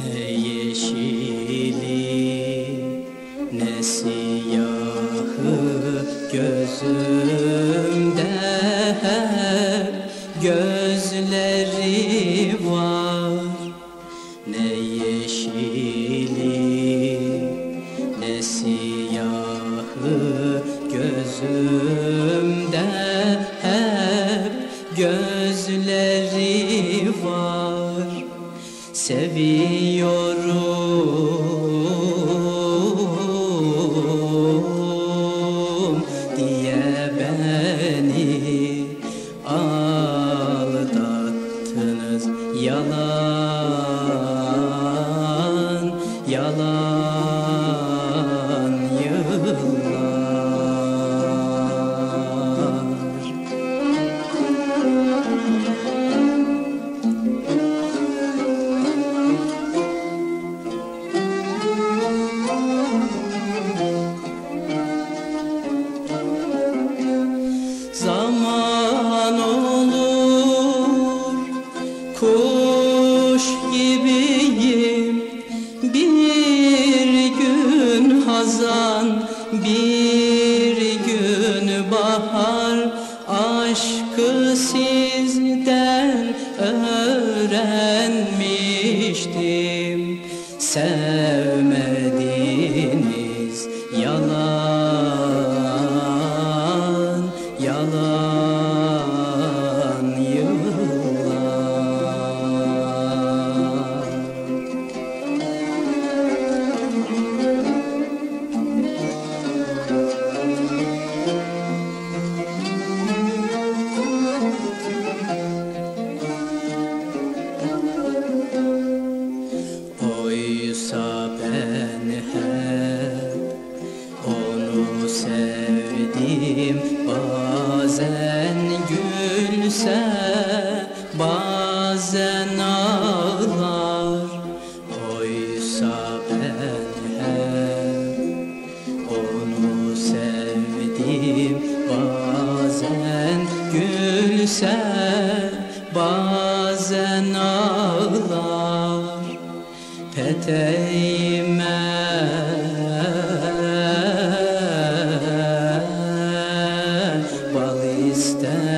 Ne yeşili ne siyahı gözümde hep gözleri var. Ne yeşili ne siyahı gözümde hep gözleri var. Seviyorum diye beni aldattınız. Yalan, yalan yıllar. Zaman olur, kuş gibiyim. Bir gün hazan, bir gün bahar. Aşkı sizden öğrenmiştim. Sevmediniz, yalan, yalan yıllar. Oysa ben hep onu sevdim. Bazen gülse, bazen ağlar. Oysa ben hep onu sevdim. Bazen gülse, bazen ağlar. Peteğime bal ister